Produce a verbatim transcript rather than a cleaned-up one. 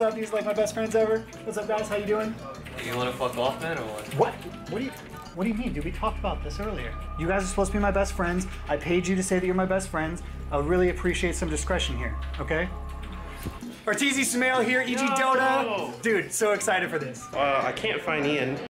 up. These are like my best friends ever. What's up, guys? How you doing? You want to fuck off, man, or what? What? What do you? What do you mean, dude? We talked about this earlier. You guys are supposed to be my best friends. I paid you to say that you're my best friends. I would really appreciate some discretion here, okay? Arteezy Sumail here, E G No. Dota. Dude, so excited for this. Uh, I can't find Ian.